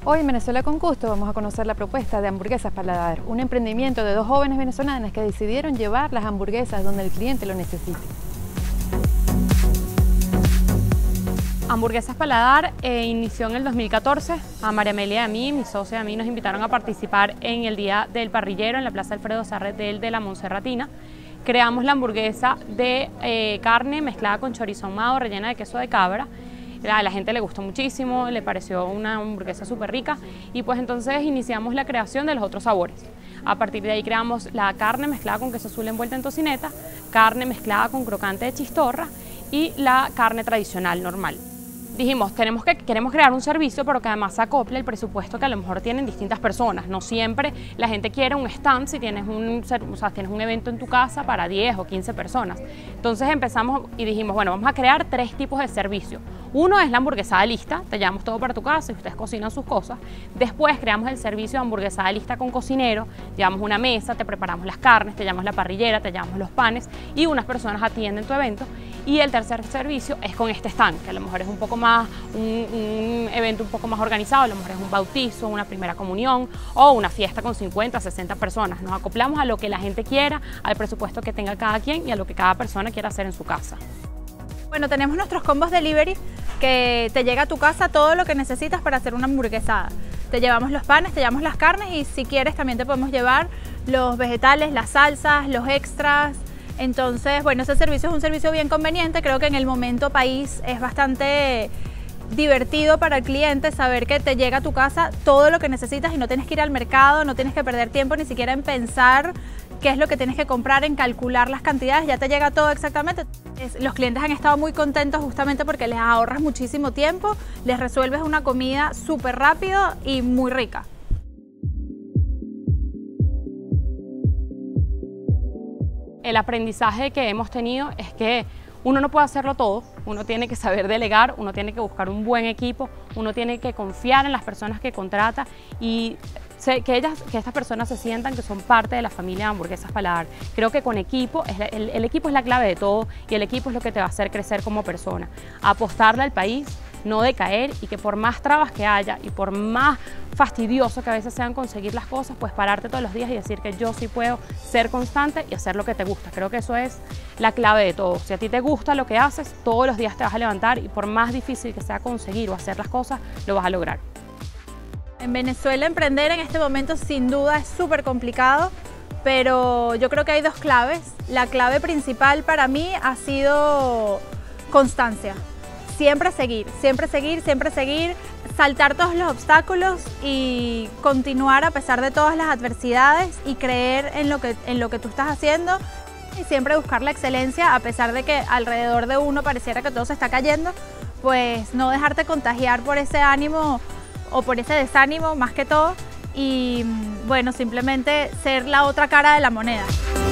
Hoy en Venezuela con Gusto vamos a conocer la propuesta de Hamburguesas Paladar, un emprendimiento de dos jóvenes venezolanas que decidieron llevar las hamburguesas donde el cliente lo necesite. Hamburguesas Paladar inició en el 2014. A María Amelia y a mí, mi socia y a mí, nos invitaron a participar en el Día del Parrillero en la Plaza Alfredo Sarretel de la Monserratina. Creamos la hamburguesa de carne mezclada con chorizo ahumado, rellena de queso de cabra. A la gente le gustó muchísimo, le pareció una hamburguesa súper rica y pues entonces iniciamos la creación de los otros sabores. A partir de ahí creamos la carne mezclada con queso azul envuelta en tocineta, carne mezclada con crocante de chistorra y la carne tradicional normal. Dijimos, queremos crear un servicio, pero que además se acople el presupuesto que a lo mejor tienen distintas personas. No siempre la gente quiere un stand si tienes tienes un evento en tu casa para 10 o 15 personas. Entonces empezamos y dijimos, bueno, vamos a crear 3 tipos de servicio. Uno es la hamburguesada lista, te llevamos todo para tu casa y ustedes cocinan sus cosas. Después creamos el servicio de hamburguesada lista con cocinero, llevamos una mesa, te preparamos las carnes, te llevamos la parrillera, te llevamos los panes y unas personas atienden tu evento. Y el tercer servicio es con este stand, que a lo mejor es un poco más, un evento un poco más organizado, a lo mejor es un bautizo, una primera comunión o una fiesta con 50, 60 personas. Nos acoplamos a lo que la gente quiera, al presupuesto que tenga cada quien y a lo que cada persona quiera hacer en su casa. Bueno, tenemos nuestros combos delivery que te llega a tu casa todo lo que necesitas para hacer una hamburguesada. Te llevamos los panes, te llevamos las carnes y si quieres también te podemos llevar los vegetales, las salsas, los extras. Entonces, bueno, ese servicio es un servicio bien conveniente. Creo que en el momento país es bastante divertido para el cliente saber que te llega a tu casa todo lo que necesitas y no tienes que ir al mercado, no tienes que perder tiempo ni siquiera en pensar qué es lo que tienes que comprar, en calcular las cantidades, ya te llega todo exactamente. Los clientes han estado muy contentos justamente porque les ahorras muchísimo tiempo, les resuelves una comida súper rápido y muy rica. El aprendizaje que hemos tenido es que uno no puede hacerlo todo, uno tiene que saber delegar, uno tiene que buscar un buen equipo, uno tiene que confiar en las personas que contrata y que estas personas se sientan que son parte de la familia de Hamburguesas Paladar. Creo que con equipo, el equipo es la clave de todo y el equipo es lo que te va a hacer crecer como persona. Apostarle al país, no decaer y que por más trabas que haya y por más fastidioso que a veces sean conseguir las cosas, pues pararte todos los días y decir que yo sí puedo ser constante y hacer lo que te gusta. Creo que eso es la clave de todo. Si a ti te gusta lo que haces, todos los días te vas a levantar y por más difícil que sea conseguir o hacer las cosas, lo vas a lograr. En Venezuela emprender en este momento sin duda es súper complicado, pero yo creo que hay 2 claves. La clave principal para mí ha sido constancia. Siempre seguir, siempre seguir, siempre seguir, saltar todos los obstáculos y continuar a pesar de todas las adversidades y creer en lo que tú estás haciendo y siempre buscar la excelencia a pesar de que alrededor de uno pareciera que todo se está cayendo, pues no dejarte contagiar por ese ánimo o por ese desánimo más que todo y bueno, simplemente ser la otra cara de la moneda.